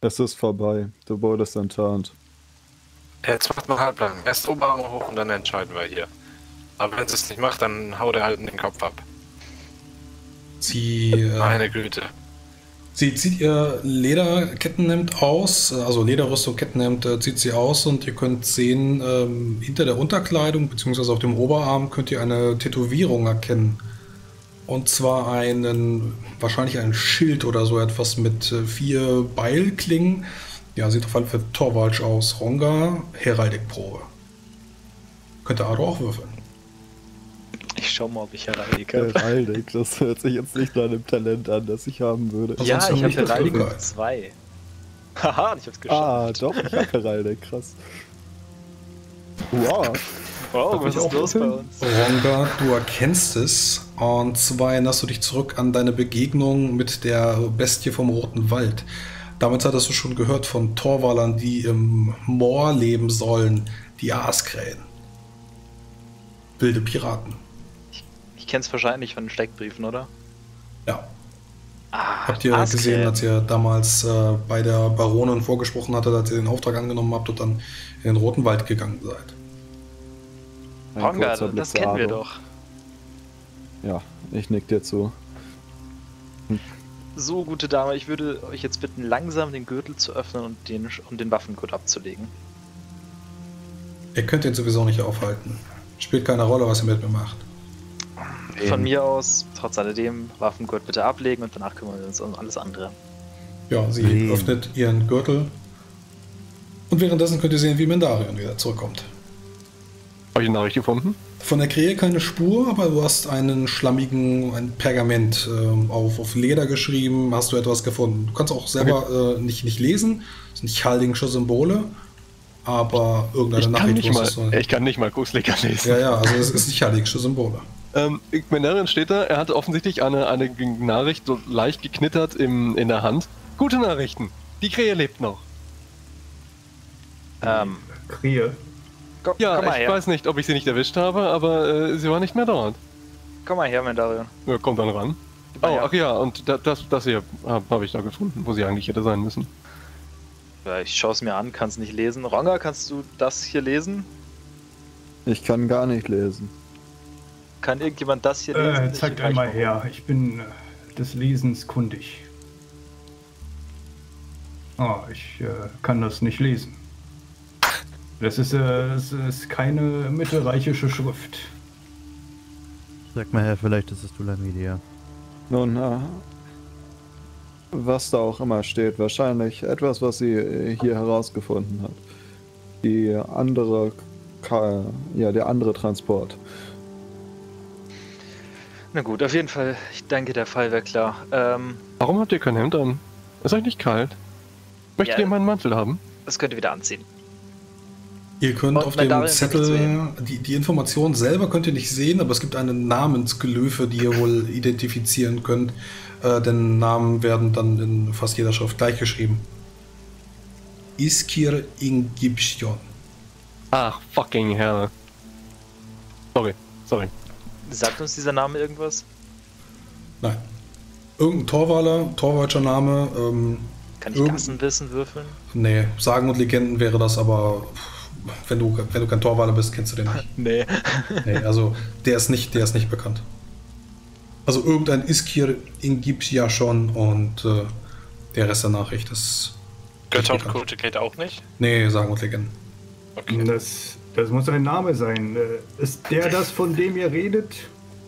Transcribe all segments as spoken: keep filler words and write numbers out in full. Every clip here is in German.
Es ist vorbei. Du wurdest enttarnt. Jetzt macht man Halbplan. Erst Oberarm hoch und dann entscheiden wir hier. Aber wenn sie es nicht macht, dann haut er halt in den Kopf ab. Sie, äh, Meine Güte. sie zieht ihr Lederkettenhemd aus, also Lederrüstung, Kettenhemd äh, zieht sie aus und ihr könnt sehen, ähm, hinter der Unterkleidung bzw. auf dem Oberarm könnt ihr eine Tätowierung erkennen. Und zwar einen, wahrscheinlich ein Schild oder so etwas mit äh, vier Beilklingen. Ja, sieht auf jeden Fall Torvalds aus. Ronga, Heraldikprobe. Könnt ihr auch würfeln. Ich schau mal, ob ich Heraldik habe. Heraldik, das hört sich jetzt nicht nach einem Talent an, das ich haben würde. Also Ja, sonst ich haben habe wir nicht Heraldik das zwei. Haha, und ich hab's geschafft. Ah, doch, ich hab Heraldik, krass. Wow. Wow, was ich ist auch los bei würfeln? uns? Ronga, du erkennst es. Und zwar erinnerst du dich zurück an deine Begegnung mit der Bestie vom Roten Wald. Damals hattest du schon gehört von Torwallern, die im Moor leben sollen, die Aaskrähen. Wilde Piraten. Ich kenn's wahrscheinlich von den Steckbriefen, oder? Ja. Ah, Habt ihr Aaskrähen. gesehen, als ihr damals äh, bei der Baronin vorgesprochen hattet, als ihr den Auftrag angenommen habt und dann in den Roten Wald gegangen seid? Ein Ronga, kurzer das Blick kennen wir der doch. Ja, ich nick dir zu. So, gute Dame, ich würde euch jetzt bitten, langsam den Gürtel zu öffnen und den, und den Waffengurt abzulegen. Ihr könnt ihn sowieso nicht aufhalten. Spielt keine Rolle, was ihr mit mir macht. Von mir aus, trotz alledem, Waffengurt bitte ablegen und danach kümmern wir uns um alles andere. Ja, sie Wen? öffnet ihren Gürtel. Und währenddessen könnt ihr sehen, wie Mendarion wieder zurückkommt. Habe ich eine Nachricht gefunden? Von der Krähe keine Spur, aber du hast einen schlammigen, ein Pergament ähm, auf, auf Leder geschrieben, hast du etwas gefunden. Du kannst auch selber äh, nicht, nicht lesen, das sind nicht Haldingsche Symbole, aber irgendeine Ich kann, Nachricht nicht mal, wusstest du. ich kann nicht mal Gruseliger lesen. Ja, ja, also es ist nicht Haldingsche Symbole. Ähm, Menarion steht da, er hat offensichtlich eine, eine Nachricht so leicht geknittert im, in der Hand. Gute Nachrichten, die Krähe lebt noch. Ähm, Krähe. komm, Ja, komm mal ich her. weiß nicht, ob ich sie nicht erwischt habe, aber äh, sie war nicht mehr dort. Komm mal her, Mendarion. Ja, kommt dann ran. Gib mal Oh, her. ach ja, und da, das, das hier habe hab ich da gefunden, wo sie eigentlich hätte sein müssen. Ja, ich schaue es mir an, kann es nicht lesen. Ronga, kannst du das hier lesen? Ich kann gar nicht lesen. Kann irgendjemand das hier lesen? Äh, Ich zeigt reich einmal mal. her. Ich bin äh, des Lesens kundig. Ah, ich äh, kann das nicht lesen. Das ist, äh, das ist keine mittelreichische Schrift. Sag mal her, vielleicht ist es Dulamidia. Nun, äh, was da auch immer steht, wahrscheinlich etwas, was sie äh, hier herausgefunden hat. Die andere, Ka ja, der andere Transport. Na gut, auf jeden Fall, ich danke, der Fall wäre klar. Ähm, Warum habt ihr kein Hemd an? Ist euch nicht kalt? Möchtet Ja. ihr meinen Mantel haben? das könnt ihr wieder anziehen. Ihr könnt Und auf dem Mendarion Zettel, wirklich die, die Information selber könnt ihr nicht sehen, aber es gibt eine Namensglyphe, die ihr wohl identifizieren könnt. Äh, denn Namen werden dann in fast jeder Schrift gleich geschrieben. Iskir Ingibstion. Ach, fucking hell. Sorry, sorry. Sagt uns dieser Name irgendwas? Nein. Irgendein Torwaler, Torwaldscher Name. Ähm, Kann ich Irgend- Gassenwissen würfeln? nee, Sagen und Legenden wäre das, aber wenn du, wenn du kein Torwaler bist, kennst du den nicht. Nee. Nee, also der ist nicht, der ist nicht bekannt. Also irgendein Iskir Ingibsja schon und äh, der Rest der Nachricht ist. Götter und nicht bekannt. Kulte geht auch nicht. Nee, Sagen und Legenden. Okay. Das, das muss ein Name sein. Äh, Ist der das, von dem ihr redet?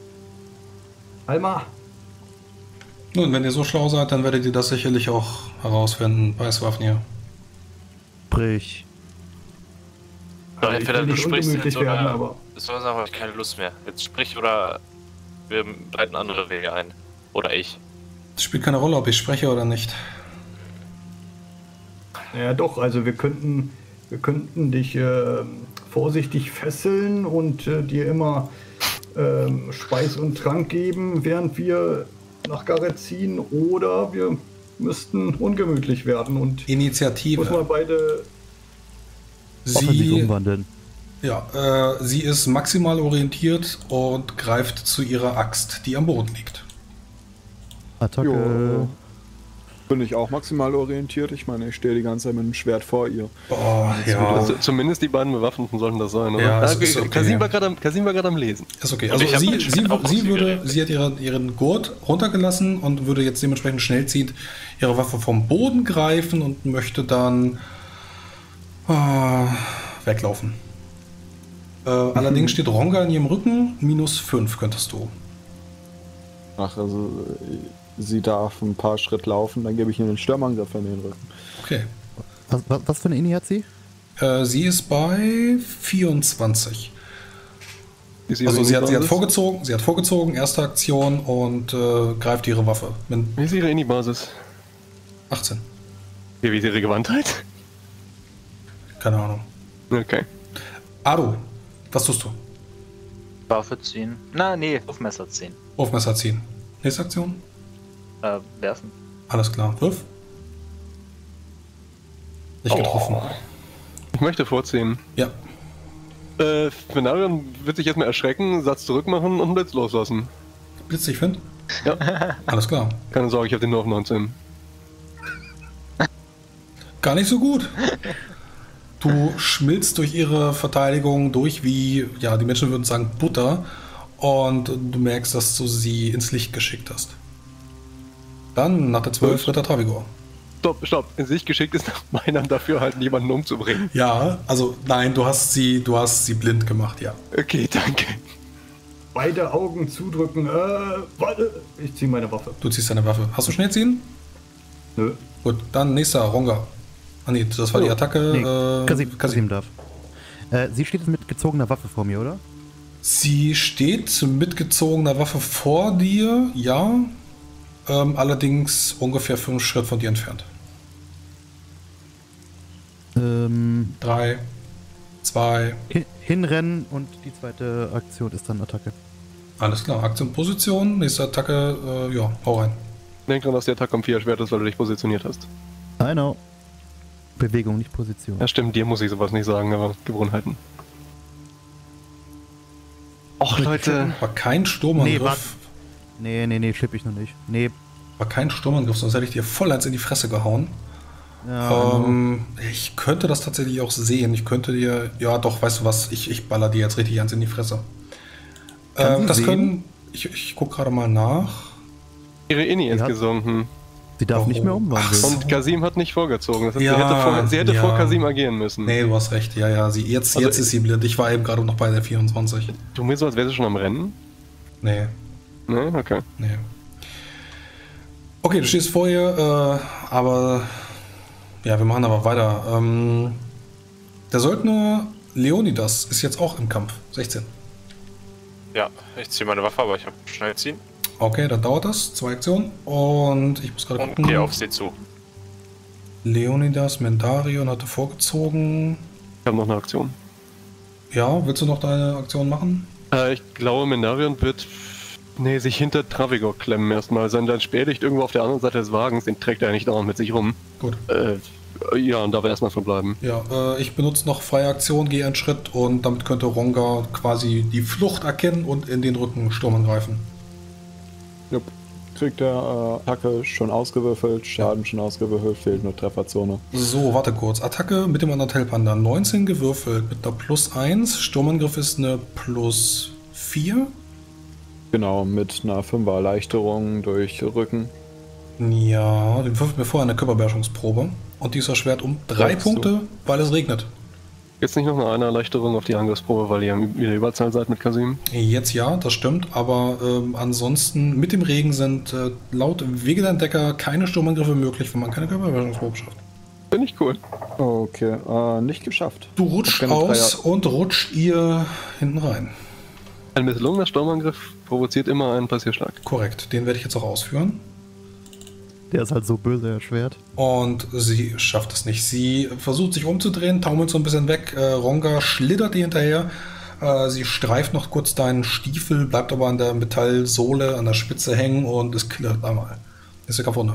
Alma? Nun, wenn ihr so schlau seid, dann werdet ihr das sicherlich auch herausfinden bei Swafnir. Sprich. Doch, Also ich entweder will du nicht sprichst ungemütlich jetzt oder werden, aber so sagen, habe ich keine Lust mehr. Jetzt sprich oder wir leiten andere Wege ein. Oder ich. Es spielt keine Rolle, ob ich spreche oder nicht. ja doch, also wir könnten, wir könnten dich äh, vorsichtig fesseln und äh, dir immer ähm, Speis und Trank geben, während wir nach Gareth ziehen, oder wir müssten ungemütlich werden und muss man Initiative. beide. Offensiv Sie, umwandeln. ja, äh, sie ist maximal orientiert und greift zu ihrer Axt, die am Boden liegt. Attacke. Jo. Bin ich auch maximal orientiert? Ich meine, ich stehe die ganze Zeit mit dem Schwert vor ihr. Oh, ja. Also, zumindest die beiden Bewaffneten sollten das sein, oder? Ja, ah, es ist okay. Kasim war gerade am, Kasim war gerade am Lesen. Ist okay. Und Also ich hab sie, mit sie, Schwert auch sie, würde, ausgerechnet. sie hat ihren, ihren Gurt runtergelassen und würde jetzt dementsprechend schnell ziehend ihre Waffe vom Boden greifen und möchte dann äh, weglaufen. Äh, allerdings steht Ronga in ihrem Rücken, minus fünf könntest du. Ach, also äh, sie darf ein paar Schritt laufen, dann gebe ich ihr einen Stürmangriff in den Rücken. Okay. Was, was, was für eine Ini hat sie? Äh, sie ist bei vierundzwanzig. Ist ihre Also sie hat, sie hat Ini-Basis? vorgezogen, sie hat vorgezogen, erste Aktion und äh, greift ihre Waffe. Mit Wie ist ihre Ini-Basis? achtzehn. Wie ist ihre Gewandtheit? Keine Ahnung. Okay. Aro, was tust du? Waffe ziehen. Na, nee, auf Messer ziehen. Wurfmesser ziehen. Nächste Aktion? Äh, werfen. Alles klar. Wirf. Nicht getroffen. Ich möchte vorziehen. Ja. Äh, Venarion wird sich erstmal erschrecken, Satz zurückmachen und einen Blitz loslassen. Blitz dich, Finn? Ja. Alles klar. Keine Sorge, ich habe den nur auf neunzehn. Gar nicht so gut. Du schmilzt durch ihre Verteidigung durch wie, ja, die Menschen würden sagen Butter. Und du merkst, dass du sie ins Licht geschickt hast. Dann nach der zwölf Ritter Travigor. Stopp, stopp. In sich geschickt ist nach meiner dafür halt jemanden umzubringen. Ja, also nein, du hast sie, du hast sie blind gemacht, ja. Okay, danke. Beide Augen zudrücken. Äh, warte. Ich ziehe meine Waffe. Du ziehst deine Waffe. Hast du schnell ziehen? Nö. Gut, dann nächster, Ronga. Ah nee, das war die Attacke. Nee, äh, Kasim, Kasim. Kasim darf. Äh, sie steht jetzt mit gezogener Waffe vor mir, oder? Sie steht mit gezogener Waffe vor dir, ja. Ähm, allerdings ungefähr fünf Schritt von dir entfernt. Ähm, Drei, zwei, hin, hinrennen und die zweite Aktion ist dann Attacke. alles klar. Aktion, Position, nächste Attacke, äh, ja, hau rein. Denk dran, dass die Attacke am Vierschwert ist, weil du dich positioniert hast. I know. Bewegung, nicht Position. Ja, stimmt, dir muss ich sowas nicht sagen, aber Gewohnheiten. Och, Leute. War kein Nee, Sturmangriff. warte. Nee, nee, nee, schipp ich noch nicht. Nee. War kein Sturmangriff, sonst hätte ich dir voll eins in die Fresse gehauen. Ja, Ähm, ich könnte das tatsächlich auch sehen. Ich könnte dir, ja doch, weißt du was, ich, ich baller dir jetzt richtig eins in die Fresse. Kann Ähm, sie das sehen? können, ich, ich guck gerade mal nach. Ihre Inni ist hat- gesunken. sie darf Warum? nicht mehr umwandeln. Ach so. Und Kasim hat nicht vorgezogen. Das heißt, Ja, sie hätte, vor, sie hätte ja. vor Kasim agieren müssen. Nee, du hast recht, ja, ja, sie, jetzt, Also jetzt ist sie blind. Ich war eben gerade noch bei der vierundzwanzig. Du mir so, als wäre sie schon am Rennen? Nee, Ne, okay. nee. Okay, du stehst vor ihr, äh, aber ja, wir machen aber weiter. Ähm, der Söldner Leonidas ist jetzt auch im Kampf. sechzehn. Ja, ich ziehe meine Waffe, aber ich habe schnell ziehen Okay, dann dauert das. Zwei Aktionen. Und ich muss gerade und gucken. gehe auf sie zu. Leonidas Mendarion hatte vorgezogen. Ich habe noch eine Aktion. Ja, willst du noch deine Aktion machen? Äh, ich glaube, Mendarion wird nee, sich hinter Travigor klemmen erstmal. Sein, sein Speer liegt irgendwo auf der anderen Seite des Wagens, den trägt er nicht dauernd mit sich rum. Gut. Äh, ja, und da wir erstmal verbleiben. Ja, äh, ich benutze noch freie Aktion, gehe einen Schritt und damit könnte Ronga quasi die Flucht erkennen und in den Rücken Sturm angreifen. Jupp. Kriegt der äh, Attacke schon ausgewürfelt, Schaden schon ausgewürfelt, fehlt nur Trefferzone. So, warte kurz. Attacke mit dem Undertale Panda. neunzehn gewürfelt mit einer plus eins. Sturmangriff ist eine plus vier. Genau, mit einer fünfer Erleichterung durch Rücken. Ja, den würfelt mir vorher eine Körperbeherrschungsprobe. Und die ist erschwert um drei Ach so. Punkte, weil es regnet. Jetzt nicht noch eine Erleichterung auf die Angriffsprobe, weil ihr wieder Überzahl seid mit Kasim? Jetzt ja, das stimmt, aber ähm, ansonsten mit dem Regen sind äh, laut Wege der Entdecker keine Sturmangriffe möglich, wenn man keine Körperbeherrschungsprobe schafft. Finde ich cool. Okay, äh, nicht geschafft. Du rutschst Keine aus Dreier- und rutscht ihr hinten rein. Ein misslungener Sturmangriff provoziert immer einen Passierschlag. Korrekt, den werde ich jetzt auch ausführen. Der ist halt so böse, der Schwert. Und sie schafft es nicht. Sie versucht sich umzudrehen, taumelt so ein bisschen weg. Äh, Ronga schlittert ihr hinterher. Äh, sie streift noch kurz deinen Stiefel, bleibt aber an der Metallsohle, an der Spitze hängen und es klirrt einmal. Ist der Kampfrunde.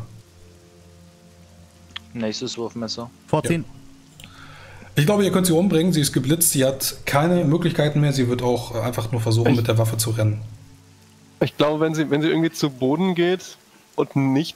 Nächstes Wurfmesser. Vorziehen. Ich glaube, ihr könnt sie umbringen. Sie ist geblitzt. Sie hat keine Möglichkeiten mehr. Sie wird auch äh, einfach nur versuchen, Echt? mit der Waffe zu rennen. Ich glaube, wenn sie, wenn sie irgendwie zu Boden geht und nicht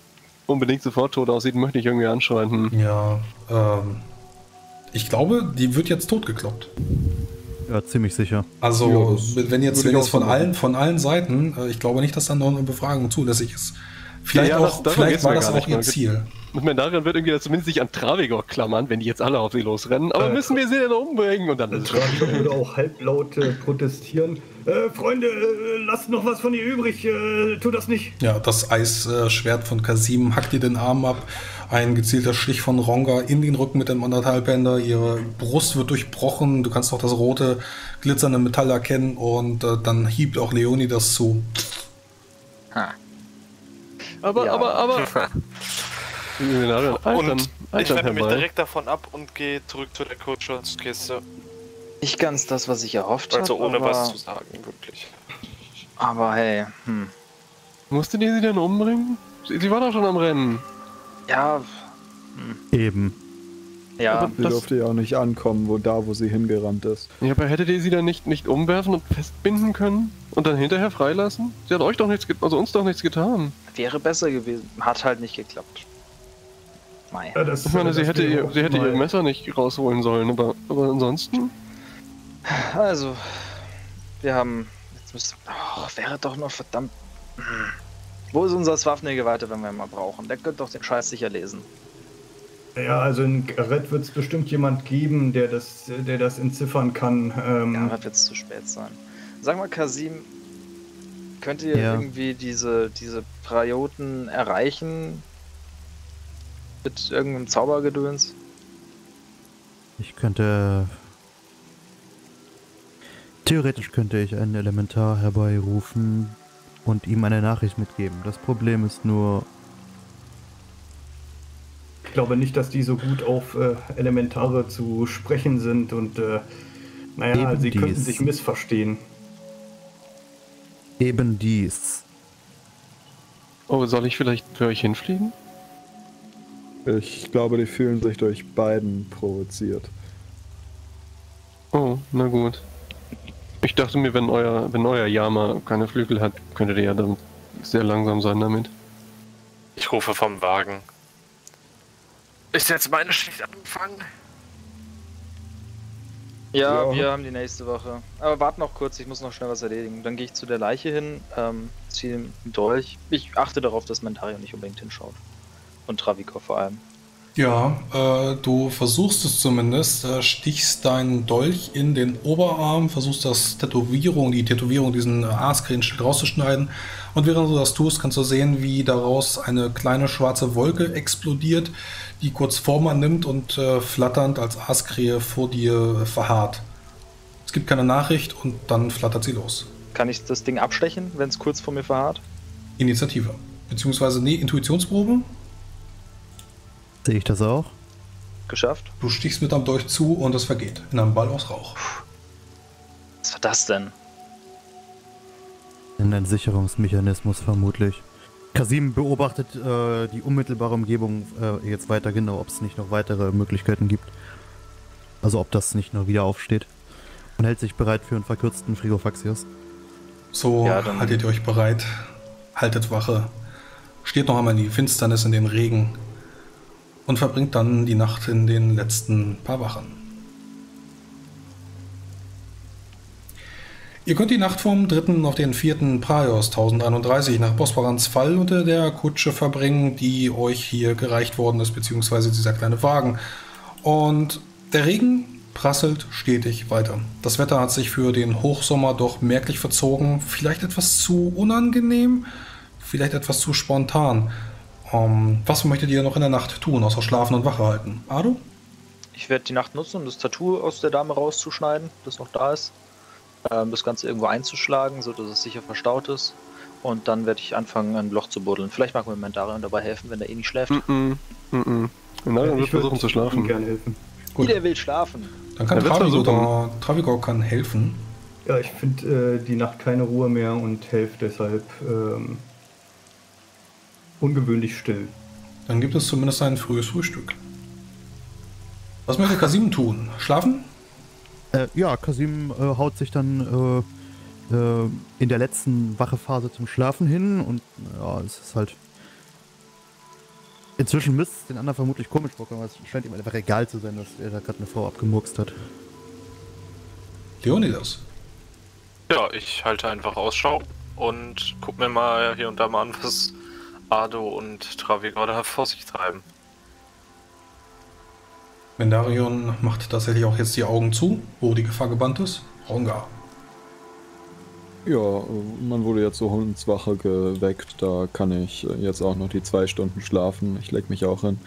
unbedingt sofort tot aussieht, möchte ich irgendwie anschreien. Hm. Ja, ähm, ich glaube, die wird jetzt totgekloppt. Ja, ziemlich sicher. Also, Ja, das wenn jetzt, würde wenn ich jetzt auch von so allen, von allen Seiten, äh, ich glaube nicht, dass dann noch eine Befragung zulässig ist. Vielleicht, Ja, ja, das- auch, darum vielleicht geht's war mir das gar auch nicht. ihr Man- Ziel. Und Mendarion wird irgendwie zumindest sich an Travigor klammern, wenn die jetzt alle auf sie losrennen. Aber Äh, müssen wir sie denn umbringen? Und dann ist es schon. Travico würde auch halblaut äh, protestieren. Äh, Freunde, äh, lasst noch was von ihr übrig, äh, tu das nicht. Ja, das Eisschwert von Kasim hackt ihr den Arm ab. Ein gezielter Stich von Ronga in den Rücken mit dem Anderthalbbänder. Ihre Brust wird durchbrochen. Du kannst noch das rote, glitzernde Metall erkennen. Und äh, dann hiebt auch Leonidas zu. Ha. Aber, Ja. aber, aber. Mendarion, Altern, Und ich Altern wende mich herbei. direkt davon ab und gehe zurück zu der Kurzschutzkiste. Nicht ganz das, was ich erhofft habe. Also ohne aber, was zu sagen, wirklich. Aber hey, hm. Musste die sie denn umbringen? Sie, sie war doch schon am Rennen. Ja, Eben. ja. Aber- Sie Das- durfte ja auch nicht ankommen, wo da, wo sie hingerannt ist. Ja, aber hättet ihr sie dann nicht, nicht umwerfen und festbinden können? Und dann hinterher freilassen? Sie hat euch doch nichts, ge- also uns doch nichts getan. Wäre besser gewesen. Hat halt nicht geklappt. Mei. Ja, das, Ich meine, sie das hätte, wäre ihr, auch sie hätte mal- ihr Messer nicht rausholen sollen, aber, aber ansonsten? Also, wir haben. Jetzt müsste. Oh, wäre doch noch verdammt. Hm. Wo ist unser Swafnir-Geweihte, wenn wir ihn mal brauchen? Der könnte doch den Scheiß sicher lesen. Ja, also in Gareth wird es bestimmt jemand geben, der das, der das entziffern kann. Ähm, Ja, aber wird es zu spät sein. Sag mal, Kasim, könnt ihr Ja. irgendwie diese, diese Prioten erreichen? Mit irgendeinem Zaubergedöns? Ich könnte... Theoretisch könnte ich einen Elementar herbeirufen und ihm eine Nachricht mitgeben. Das Problem ist nur, Ich glaube nicht, dass die so gut auf äh, Elementare zu sprechen sind und äh, naja, Eben sie könnten dies. sich missverstehen. eben dies. Oh, soll ich vielleicht für euch hinfliegen? Ich glaube, die fühlen sich durch beiden provoziert. Oh, na gut. Ich dachte mir, wenn euer, wenn euer Yama keine Flügel hat, könntet ihr ja dann sehr langsam sein damit. Ich rufe vom Wagen. Ist jetzt meine Schicht angefangen? Ja, Ja. wir haben die nächste Woche. Aber warte noch kurz, ich muss noch schnell was erledigen. Dann gehe ich zu der Leiche hin, ähm, ziehe den Dolch. Ich achte darauf, dass Mentario nicht unbedingt hinschaut. Und Traviko vor allem. Ja, äh, du versuchst es zumindest, äh, stichst deinen Dolch in den Oberarm, versuchst das Tätowierung, die Tätowierung, diesen äh, A-Screen-Stück rauszuschneiden. Und während du das tust, kannst du sehen, wie daraus eine kleine schwarze Wolke explodiert, die kurz Form annimmt und äh, flatternd als Aaskrähe vor dir äh, verharrt. Es gibt keine Nachricht und dann flattert sie los. Kann ich das Ding abstechen, wenn es kurz vor mir verharrt? Initiative. Beziehungsweise, nee, Intuitionsprobe. Sehe ich das auch? Geschafft? Du stichst mit deinem Dolch zu und es vergeht in einem Ball aus Rauch. Was war das denn? In ein Sicherungsmechanismus vermutlich. Kasim beobachtet äh, die unmittelbare Umgebung äh, jetzt weiter genau, ob es nicht noch weitere Möglichkeiten gibt. Also ob das nicht noch wieder aufsteht. Und hält sich bereit für einen verkürzten Frigofaxius. So Ja, dann- haltet ihr euch bereit, haltet Wache, steht noch einmal in die Finsternis, in den Regen und verbringt dann die Nacht in den letzten paar Wachen. Ihr könnt die Nacht vom dritten auf den vierten Praios tausendeinunddreißig nach Bosporans Fall unter der Kutsche verbringen, die euch hier gereicht worden ist, beziehungsweise dieser kleine Wagen. Und der Regen prasselt stetig weiter. Das Wetter hat sich für den Hochsommer doch merklich verzogen. Vielleicht etwas zu unangenehm, vielleicht etwas zu spontan. Ähm, was möchtet ihr noch in der Nacht tun, außer schlafen und Wache halten? Ado? Ich werde die Nacht nutzen, um das Tattoo aus der Dame rauszuschneiden, das noch da ist. Ähm, das Ganze irgendwo einzuschlagen, sodass es sicher verstaut ist. Und dann werde ich anfangen, ein Loch zu buddeln. Vielleicht mag mir Mendarion dabei helfen, wenn er eh nicht schläft. Mm-mm, mm-mm. Nein, wir versuchen zu ihm schlafen. gerne helfen. Gut, Der will schlafen. dann kann Er wird's Travigo versuchen. da, Travigo kann helfen. Ja, ich finde äh, die Nacht keine Ruhe mehr und helfe deshalb ähm, ungewöhnlich still. Dann gibt es zumindest ein frühes Frühstück. Was möchte Kasim tun? Schlafen? Äh, ja, Kasim äh, haut sich dann äh, äh, in der letzten Wachephase zum Schlafen hin und ja, es ist halt Inzwischen müsste es den anderen vermutlich komisch vorkommen, aber es scheint ihm einfach egal zu sein, dass er da gerade eine Frau abgemurkst hat. Leonidas. Ja, ich halte einfach Ausschau und guck mir mal hier und da mal an, was Ado und Travigor da vor sich treiben. Mendarion macht tatsächlich auch jetzt die Augen zu, wo die Gefahr gebannt ist. Ronga. Ja, man wurde jetzt zur Hundswache geweckt, da kann ich jetzt auch noch die zwei Stunden schlafen. Ich leg mich auch hin.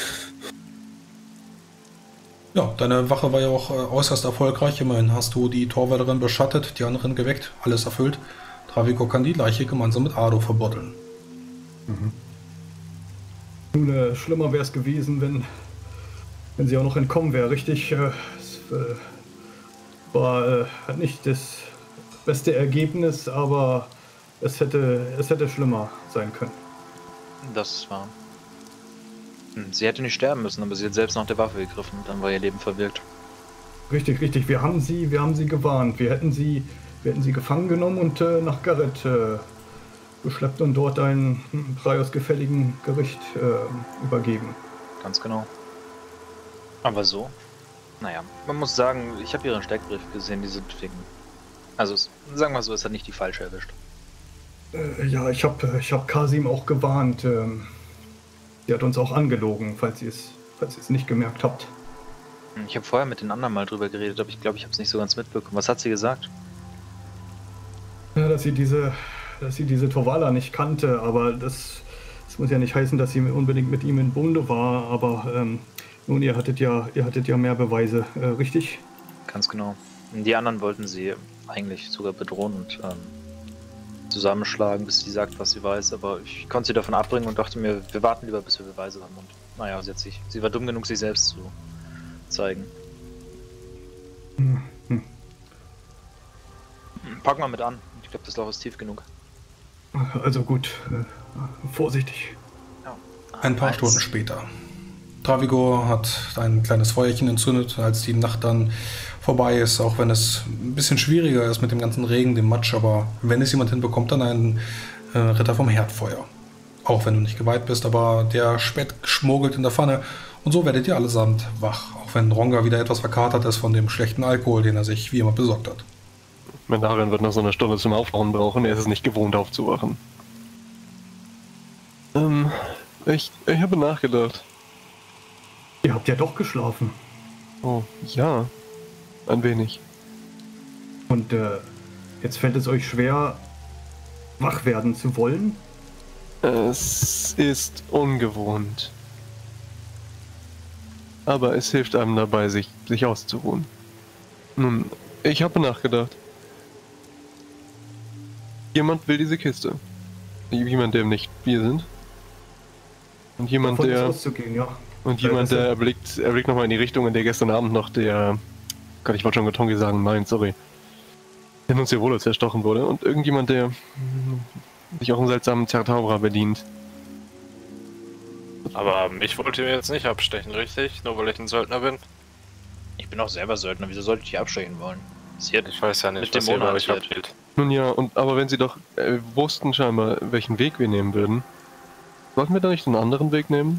Ja, deine Wache war ja auch äh, äußerst erfolgreich. Immerhin hast du die Torwärterin beschattet, die anderen geweckt, alles erfüllt. Travigor kann die Leiche gemeinsam mit Ado verbuddeln. Mhm. Nun, äh, schlimmer wäre es gewesen, wenn, wenn sie auch noch entkommen wäre, richtig? Äh, es äh, war äh, nicht das beste Ergebnis, aber es hätte, es hätte schlimmer sein können. Das war... Hm, Sie hätte nicht sterben müssen, aber sie hat selbst nach der Waffe gegriffen. Dann war ihr Leben verwirkt. Richtig, richtig. Wir haben sie, wir haben sie gewarnt. Wir hätten sie, wir hätten sie gefangen genommen und äh, nach Garrett äh, geschleppt und dort ein hm, preisgefälligen Gericht äh, übergeben. Ganz genau. Aber so? Naja, man muss sagen, ich habe ihren Steckbrief gesehen, die sind wegen... Also, es, sagen wir so, es hat nicht die falsche erwischt. Äh, ja, ich habe ich hab Kasim auch gewarnt. Ähm, die hat uns auch angelogen, falls ihr es falls ihr es nicht gemerkt habt. Ich habe vorher mit den anderen mal drüber geredet, aber ich glaube, ich habe es nicht so ganz mitbekommen. Was hat sie gesagt? Ja, dass sie diese, dass sie diese Torvala nicht kannte, aber das, das muss ja nicht heißen, dass sie unbedingt mit ihm in Bunde war, aber ähm, nun, ihr hattet ja, ihr hattet ja mehr Beweise, äh, richtig? Ganz genau. Die anderen wollten sie eigentlich sogar bedrohen und ähm, zusammenschlagen, bis sie sagt, was sie weiß, aber ich konnte sie davon abbringen und dachte mir, wir warten lieber, bis wir Beweise haben. Und naja, sie, hat sich, sie war dumm genug, sich selbst zu zeigen. Hm, hm. Pack mal mit an. Ich glaube, das Loch ist tief genug. Also gut, äh, vorsichtig. Ja. Ein paar Eins. Stunden später. Travigor hat ein kleines Feuerchen entzündet, als die Nacht dann vorbei ist, auch wenn es ein bisschen schwieriger ist mit dem ganzen Regen, dem Matsch, aber wenn es jemand hinbekommt, dann ein äh, Ritter vom Herdfeuer. Auch wenn du nicht geweiht bist, aber der Spett schmorgelt in der Pfanne und so werdet ihr allesamt wach, auch wenn Ronga wieder etwas verkatert ist von dem schlechten Alkohol, den er sich wie immer besorgt hat. Mendarion wird noch so eine Stunde zum Aufwachen brauchen, er ist es nicht gewohnt aufzuwachen. Ähm, ich, ich habe nachgedacht. Ihr habt ja doch geschlafen. Oh, ja. Ein wenig. Und äh, jetzt fällt es euch schwer, wach werden zu wollen? Es ist ungewohnt. Aber es hilft einem dabei, sich, sich auszuruhen. Nun, ich habe nachgedacht. Jemand will diese Kiste. Jemand, der nicht wir sind. Und jemand, Davon ist der... auszugehen, ja. Und Weil jemand, das- der erblickt, erblickt nochmal in die Richtung, in der gestern Abend noch der... Gott, ich wollte schon Getongi sagen, nein, sorry. Der uns wohl zerstochen wurde. Und irgendjemand, der hm, sich auch einen seltsamen Zertaura bedient. Aber mich wollt ihr jetzt nicht abstechen, richtig? Nur weil ich ein Söldner bin? Ich bin auch selber Söldner, wieso sollte ich die abstechen wollen? Sie hat Ich weiß ja nicht, Mit dem was ihr bei Monat euch wird. abgeht. Nun ja, und aber wenn sie doch äh, wussten scheinbar, welchen Weg wir nehmen würden, sollten wir da nicht einen anderen Weg nehmen?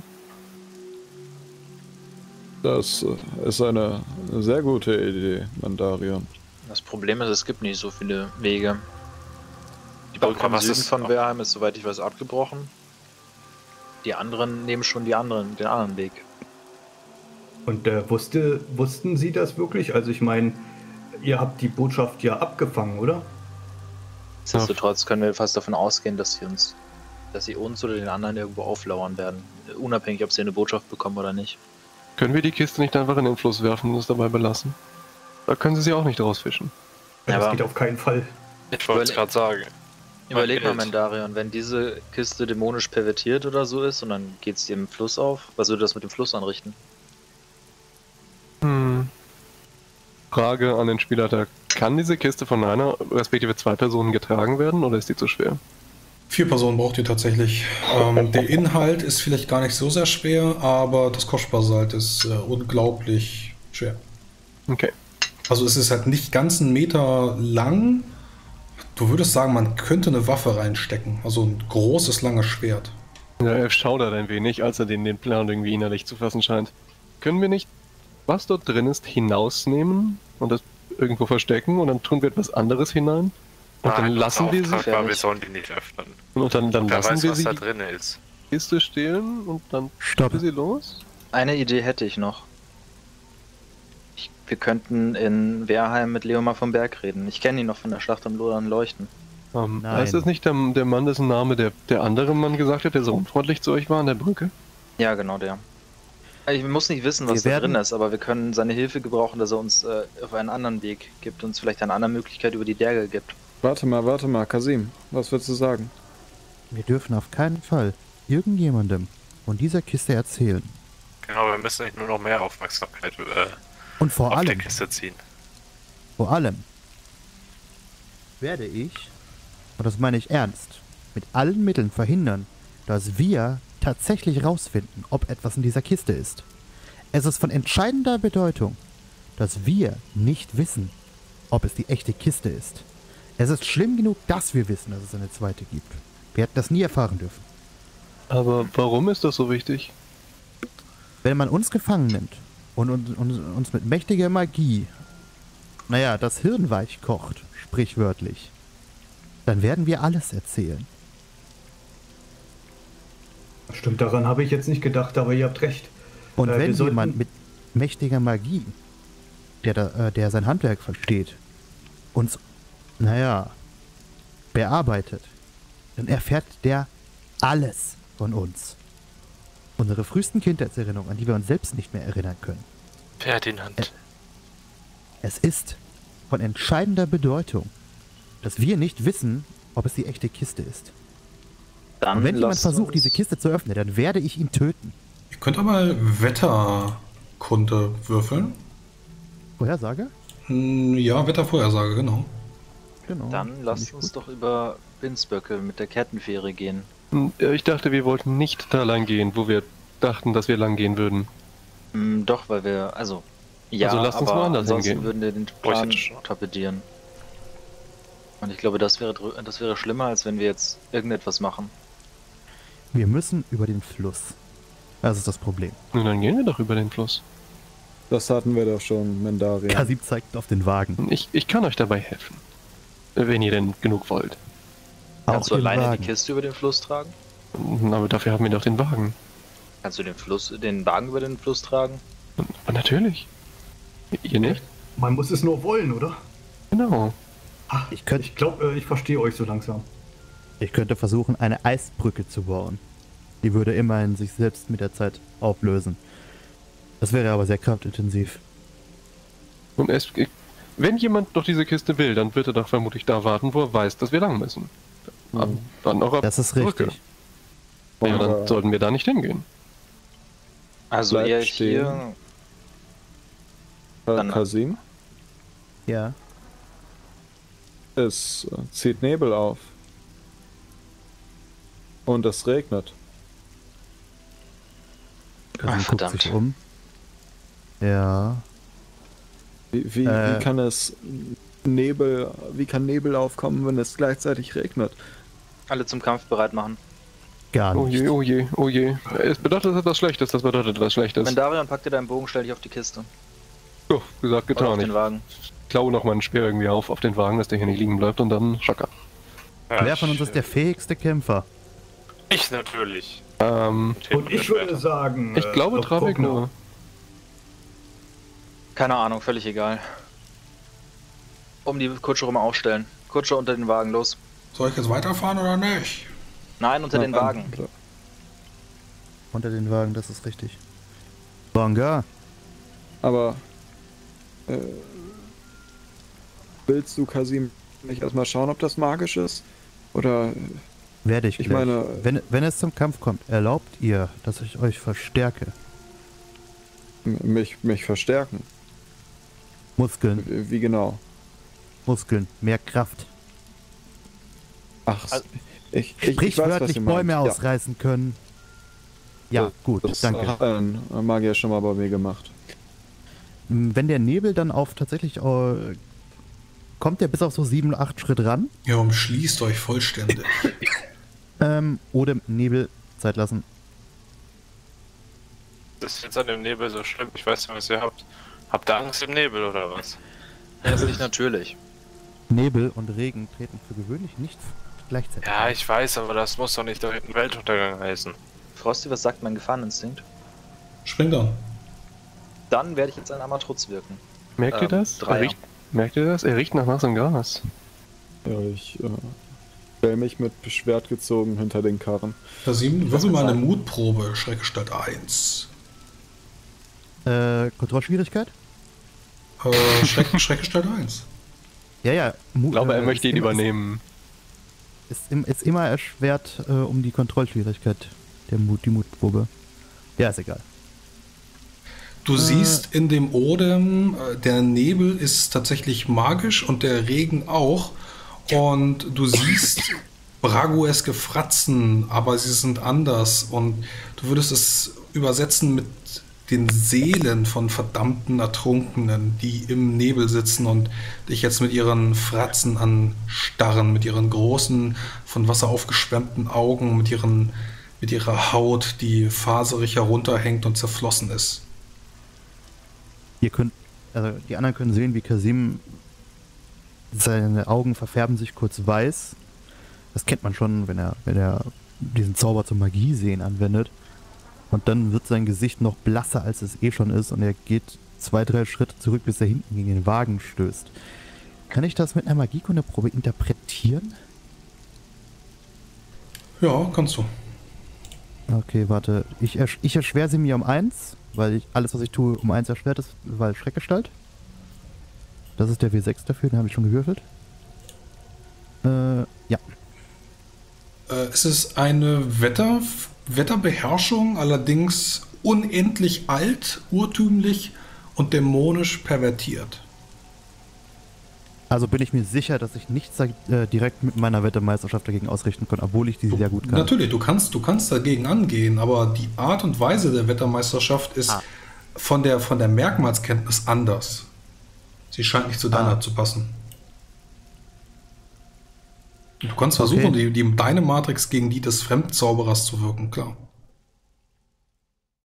Das äh, ist eine sehr gute Idee, Mendarion. Das Problem ist, es gibt nicht so viele Wege. Die Aber Brücke im was Süden ist- von Werheim ist, soweit ich weiß, abgebrochen. Die anderen nehmen schon die anderen, den anderen Weg. Und äh, wusste, wussten sie das wirklich? Also ich meine, ihr habt die Botschaft ja abgefangen, oder? Nichtsdestotrotz können wir fast davon ausgehen, dass sie uns, dass sie uns oder den anderen irgendwo auflauern werden. Unabhängig, ob sie eine Botschaft bekommen oder nicht. Können wir die Kiste nicht einfach in den Fluss werfen und es dabei belassen? Da können sie sie auch nicht rausfischen. Ja, Ja, das aber- geht auf keinen Fall. Ich wollte es Überle- gerade sagen. Überleg mal, Geld. Mendarion, wenn diese Kiste dämonisch pervertiert oder so ist und dann geht es dir im Fluss auf, was würde das mit dem Fluss anrichten? Hm. Frage an den Spielleiter. Kann diese Kiste von einer, respektive zwei Personen getragen werden oder ist die zu schwer? Vier Personen braucht ihr tatsächlich. Ähm, der Inhalt ist vielleicht gar nicht so sehr schwer, aber das Kostbarsalt ist äh, unglaublich schwer. Okay. Also es ist halt nicht ganz einen Meter lang. Du würdest sagen, man könnte eine Waffe reinstecken. Also ein großes, langes Schwert. Ja, er schaudert ein wenig, als er den, den Plan irgendwie innerlich zu fassen scheint. Können wir nicht, was dort drin ist, hinausnehmen und das irgendwo verstecken und dann tun wir etwas anderes hinein? Und dann Nein, lassen wir sie. Auftrag war, wir sollen die nicht öffnen. Und dann, dann Wer lassen weiß, wir was sie da die drin ist. Kiste stehlen und dann Stopp. wir sie los? Eine Idee hätte ich noch. Ich, wir könnten in Wehrheim mit Leomar vom Berg reden. Ich kenne ihn noch von der Schlacht am Lodern Leuchten. Ähm, Nein. heißt das nicht der, der Mann, dessen Name der, der andere Mann gesagt hat, der so unfreundlich zu euch war an der Brücke? Ja, genau der. Ich muss nicht wissen, was Wir da werden- drin ist, aber wir können seine Hilfe gebrauchen, dass er uns äh, auf einen anderen Weg gibt, uns vielleicht eine andere Möglichkeit über die Berge gibt. Warte mal, warte mal, Kasim, was würdest du sagen? Wir dürfen auf keinen Fall irgendjemandem von dieser Kiste erzählen. Genau, wir müssen nicht nur noch mehr Aufmerksamkeit äh, Und vor auf die allem, Kiste ziehen. vor allem werde ich, und das meine ich ernst, mit allen Mitteln verhindern, dass wir tatsächlich rausfinden, ob etwas in dieser Kiste ist. Es ist von entscheidender Bedeutung, dass wir nicht wissen, ob es die echte Kiste ist. Es ist schlimm genug, dass wir wissen, dass es eine zweite gibt. Wir hätten das nie erfahren dürfen. Aber warum ist das so wichtig? Wenn man uns gefangen nimmt und uns, uns, uns mit mächtiger Magie, naja, das Hirn weich kocht, sprichwörtlich, dann werden wir alles erzählen. Stimmt, daran habe ich jetzt nicht gedacht, aber ihr habt recht. Und Äh, wenn wir sollten- jemand mit mächtiger Magie, der, da, äh, der sein Handwerk versteht, uns, naja, bearbeitet, dann erfährt der alles von uns. Unsere frühesten Kindheitserinnerungen, an die wir uns selbst nicht mehr erinnern können. Ferdinand. Es ist von entscheidender Bedeutung, dass wir nicht wissen, ob es die echte Kiste ist. Dann Und wenn jemand lasst versucht, uns- diese Kiste zu öffnen, dann werde ich ihn töten. Ihr könnt aber Wetterkunde würfeln. Vorhersage? Hm, ja, Wettervorhersage, genau. Genau. Dann Finde lasst ich uns gut. doch über Binsböcke mit der Kettenfähre gehen. Hm, ja, Ich dachte, wir wollten nicht da lang gehen, wo wir dachten, dass wir lang gehen würden. Hm, doch, weil wir, also, ja, Also lasst uns aber woanders ansonsten hingehen. würden wir den Oh, ich Plan hätte schon. torpedieren. Und ich glaube, das wäre, drü- das wäre schlimmer, als wenn wir jetzt irgendetwas machen. Wir müssen über den Fluss. Das ist das Problem. Nun, dann gehen wir doch über den Fluss. Das hatten wir doch schon, Mendaria. Kasib zeigt auf den Wagen. Ich, ich kann euch dabei helfen. Wenn ihr denn genug wollt. Kannst du den alleine Wagen. die Kiste über den Fluss tragen? Aber dafür haben wir doch den Wagen. Kannst du den Fluss, den Wagen über den Fluss tragen? Und natürlich. Ihr nicht? Man muss es nur wollen, oder? Genau. Ach, Ich könnt- ich glaube, ich verstehe euch so langsam. Ich könnte versuchen, eine Eisbrücke zu bauen. Die würde immerhin sich selbst mit der Zeit auflösen. Das wäre aber sehr kraftintensiv. Und es, wenn jemand doch diese Kiste will, dann wird er doch vermutlich da warten, wo er weiß, dass wir lang müssen. Ab- Dann auch ab Das ist Brücke. richtig. Ja, dann Aber sollten wir da nicht hingehen. Also Bleibt eher stehen. hier. Äh, Dann- Kasim, Ja. es äh, zieht Nebel auf. Und es regnet. Kasib Ach, guckt verdammt. sich um. Ja. Wie, wie, Äh. wie kann es Nebel, wie kann Nebel aufkommen, wenn es gleichzeitig regnet? Alle zum Kampf bereit machen. Gar Oh nicht. je, oh je, oh je. Es bedeutet etwas Schlechtes, das bedeutet etwas Schlechtes. Mendarion, pack dir deinen Bogen, stell dich auf die Kiste. So, gesagt, Oder auf getan. den Ich Wagen. klaue noch meinen Speer irgendwie auf, auf den Wagen, dass der hier nicht liegen bleibt und dann Schaka. Ja, Wer von uns ist der fähigste Kämpfer? Ich natürlich. Ähm, Und ich würde sagen, ich äh, glaube Lord Travik Bruckner. nur. Keine Ahnung, völlig egal. Um die Kutsche rum aufstellen. Kutsche unter den Wagen, los. Soll ich jetzt weiterfahren oder nicht? Nein, unter den Na, Wagen. dann- Unter den Wagen, das ist richtig. Banga, Aber äh, willst du, Kasim, nicht erstmal schauen, ob das magisch ist? Oder äh, werde ich Ich gleich. meine- wenn, wenn es zum Kampf kommt, erlaubt ihr, dass ich euch verstärke. m- mich, mich verstärken? Muskeln, Wie, wie genau? Muskeln, mehr Kraft. Ach, Also- ich, ich, ich weiß, was Sprichwörtlich ihr Bäume meint. ausreißen können. Ja, gut, Das danke. hat ein Magier schon mal bei mir gemacht. Wenn der Nebel dann auf tatsächlich äh, kommt, der bis auf so sieben, acht Schritt ran. Ja, umschließt euch vollständig. Ähm, oder Nebel Zeit lassen. Das ist jetzt an dem Nebel so schlimm. Ich weiß nicht, was ihr habt. Habt ihr Angst im Nebel oder was? Das ist nicht natürlich. Nebel und Regen treten für gewöhnlich nicht gleichzeitig. Ja, ich weiß, aber das muss doch nicht direkt ein Weltuntergang heißen. Frosty, was sagt mein Gefahreninstinkt? Spring dann. Dann werde ich jetzt einen Amatrutz wirken. Merkt ihr Ähm, das? Er Dreier. riecht, merkt ihr das? Er riecht nach nassem Gras. Ja, ich äh, stelle mich mit beschwert gezogen hinter den Karren. Kasim, würfel mal eine Mutprobe, Schreckgestalt eins. Äh, Kontrollschwierigkeit? Äh, Schreck, Schreckgestalt eins. Ja, ja. Mu Ich glaube, er äh, möchte ist ihn immer- übernehmen. Ist, ist, im- ist immer erschwert äh, um die Kontrollschwierigkeit, der Mut, die Mutprobe. Ja, ist egal. Du siehst in dem Odem, äh, der Nebel ist tatsächlich magisch und der Regen auch. Und du siehst bragueske Fratzen, aber sie sind anders. Und du würdest es übersetzen mit den Seelen von verdammten Ertrunkenen, die im Nebel sitzen und dich jetzt mit ihren Fratzen anstarren, mit ihren großen, von Wasser aufgeschwemmten Augen, mit, ihren, mit ihrer Haut, die faserig herunterhängt und zerflossen ist. Ihr könnt, also die anderen können sehen, wie Kasim, seine Augen verfärben sich kurz weiß. Das kennt man schon, wenn er, wenn er diesen Zauber zum Magie-Sehen anwendet. Und dann wird sein Gesicht noch blasser, als es eh schon ist, und er geht zwei, drei Schritte zurück, bis er hinten gegen den Wagen stößt. Kann ich das mit einer Magiekundeprobe interpretieren? Ja, kannst du. Okay, warte. Ich, ersch ich erschwere sie mir um eins, weil ich alles, was ich tue, um eins erschwert ist, weil Schreckgestalt. Das ist der W sechs dafür, den habe ich schon gewürfelt. Äh, ja. Äh, es ist eine Wetter, Wetterbeherrschung, allerdings unendlich alt, urtümlich und dämonisch pervertiert. Also bin ich mir sicher, dass ich nichts äh, direkt mit meiner Wettermeisterschaft dagegen ausrichten kann, obwohl ich die Du, sehr gut kann. Natürlich, du kannst, du kannst dagegen angehen, aber die Art und Weise der Wettermeisterschaft ist Ah. von, der, von der Merkmalskenntnis anders. Sie scheint nicht zu deiner Ah. zu passen. Du kannst versuchen, Okay. die, die, deine Matrix gegen die des Fremdzauberers zu wirken, klar.